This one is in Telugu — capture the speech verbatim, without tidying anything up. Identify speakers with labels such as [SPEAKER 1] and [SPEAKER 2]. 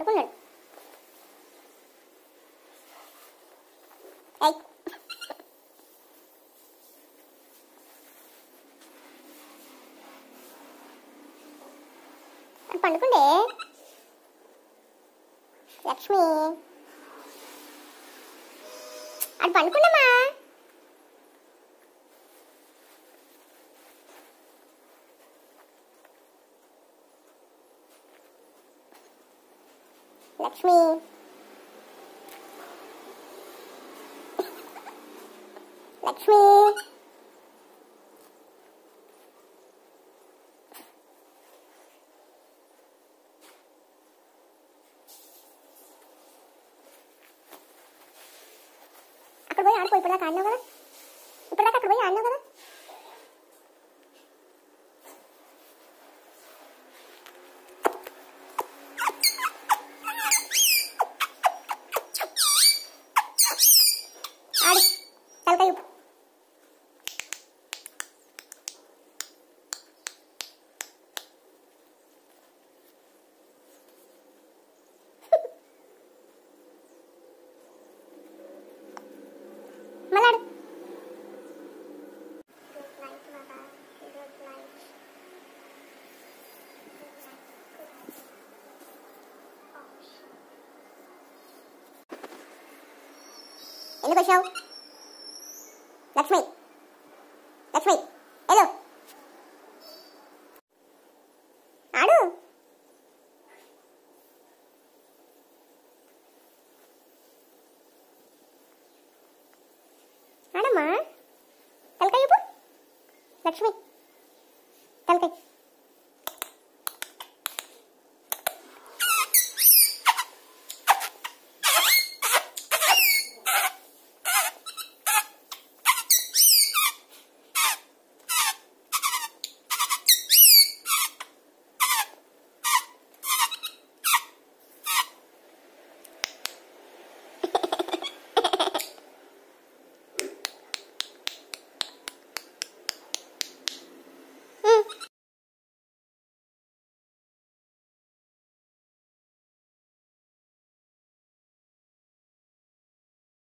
[SPEAKER 1] పడుకున్నాడు. ఏయ్ అది పండుకుండే. లక్ష్మి అది పండుకున్నామా? లక్ష్మి లక్ష్మి అక్కడ పోయి ఆడుకో. ఇప్పుడు దాకా ఆడినావు కదా, ఇప్పుడు దాకా అక్కడ పోయి ఆడినావు కదా. ఆడు తలకాయ ఊపు. మళ్ళాడు. ఎందుకు వచ్చావు? లక్ష్మి లక్ష్మి హలో ఆడు. ఆడమ్మా తలకాయ ఊపు. లక్ష్మి తలకాయ